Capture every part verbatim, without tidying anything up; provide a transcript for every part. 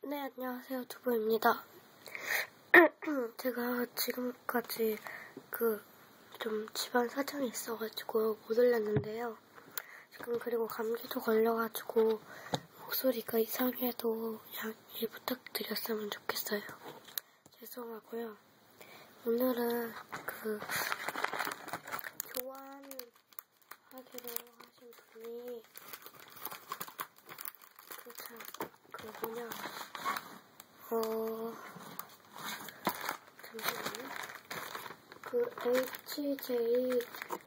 네, 안녕하세요. 두부입니다. 제가 지금까지 그 좀 집안 사정이 있어가지고 못 올렸는데요. 지금 그리고 감기도 걸려가지고 목소리가 이상해도 양해 부탁드렸으면 좋겠어요. 죄송하고요. 오늘은 그 교환하기로 하신 분이 그 참 그 뭐냐 어 잠시만요. 그 에이치제이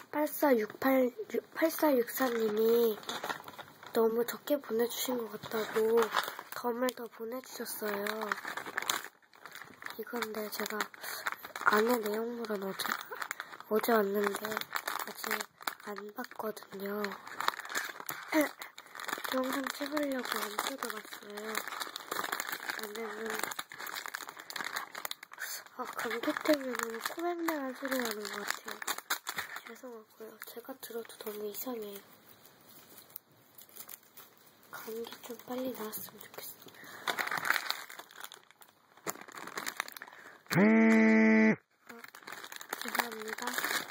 팔사육사님이 너무 적게 보내주신 것 같다고 덤을 더 보내주셨어요. 이건데 제가 안에 내용물은 어제, 어제 왔는데 아직 안 봤거든요. 영상 찍으려고 안 뜯어봤어요. 안에는 아, 감기 때문에 너무 코맹맹한 소리 나는 것 같아요. 죄송하고요. 제가 들어도 너무 이상해요. 감기 좀 빨리 나았으면 좋겠어요. 아, 죄송합니다.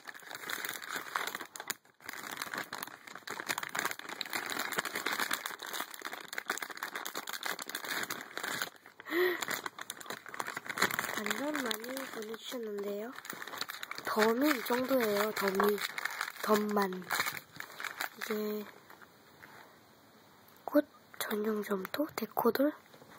완전 많이 보내주셨는데요. 덤이 이 정도예요. 덤이. 덤만. 이게 꽃 전용 점토? 데코돌?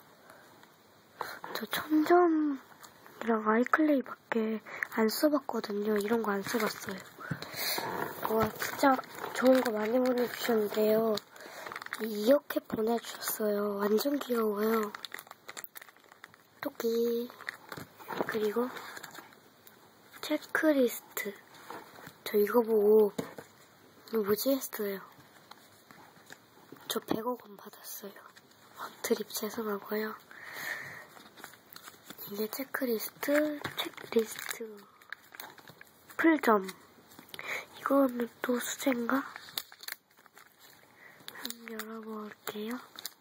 저 천점이랑 아이클레이밖에 안 써봤거든요. 이런 거 안 써봤어요. 와, 진짜 좋은 거 많이 보내주셨는데요. 이렇게 보내주셨어요. 완전 귀여워요. 토끼. 그리고 체크리스트. 저 이거 보고 이거 뭐지 했어요. 저 백억 원 받았어요. 드립 죄송하고요. 이게 체크리스트, 체크리스트, 풀점. 이거는 또 수제인가? 한번 열어볼게요.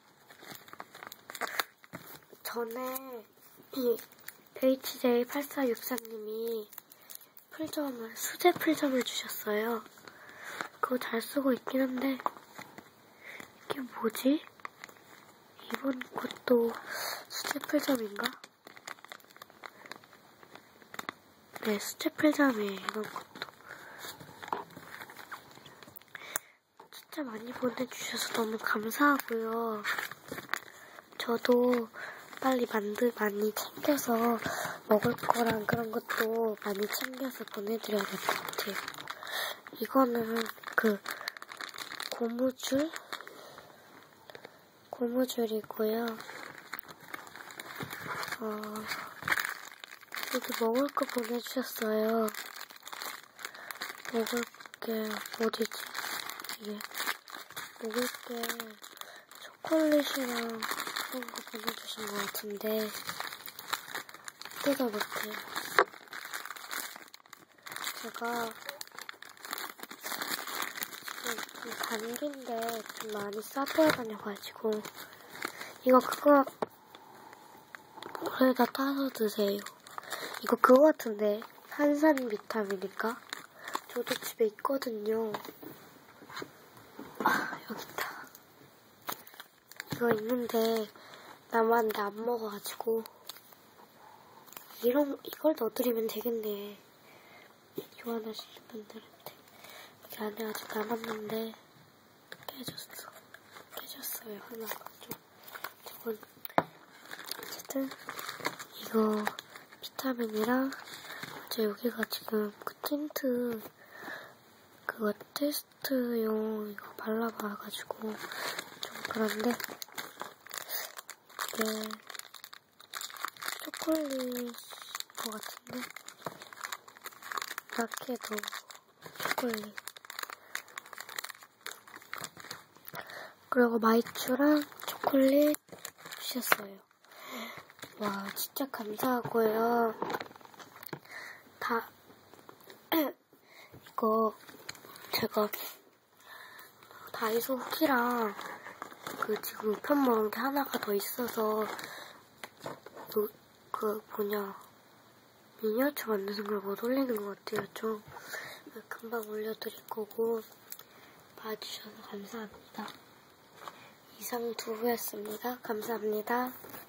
전에 이 에이치제이 팔사육사님이 풀점을, 수제 풀점을 주셨어요. 그거 잘 쓰고 있긴 한데, 이게 뭐지? 이번 것도 수제 풀점인가? 네, 수제 풀점이에요, 이번 것도. 진짜 많이 보내주셔서 너무 감사하고요. 저도 빨리 만들, 많이 챙겨서 먹을 거랑 그런 것도 많이 챙겨서 보내드려야 될 것 같아요. 이거는 그 고무줄? 고무줄이고요. 어, 여기 먹을 거 보내주셨어요. 먹을 게 어디지? 이게 먹을 게 초콜릿이랑 그런 거 보내주신 것 같은데 뜯어볼게요. 제가 지금 감기인데 좀 많이 싸돌아다녀가지고 이거 그거 물에다 타서 드세요. 이거 그거 같은데 한산 비타민인가? 저도 집에 있거든요. 아, 여기 있다. 이거 있는데 남았는데 안 먹어가지고 이런 이걸 넣어드리면 되겠네. 교환하실 분들한테. 여기 안에 아직 남았는데 깨졌어. 깨졌어요 하나가 좀. 저건 어쨌든 이거 비타민이랑 이제 여기가 지금 그 틴트 그거 테스트용 이거 발라봐가지고 좀 그런데 이게 초콜릿 것 같은데 라케도 초콜릿 그리고 마이쮸랑 초콜릿 주셨어요. 와 진짜 감사하고요. 다 이거 제가 다이소 후기랑 그 지금 우편 먹은 게 하나가 더 있어서 그, 그 뭐냐 미니어처 만드는 걸 못 올리는 것 같아요. 좀 금방 올려드릴 거고 봐주셔서 감사합니다. 이상 두부였습니다. 감사합니다.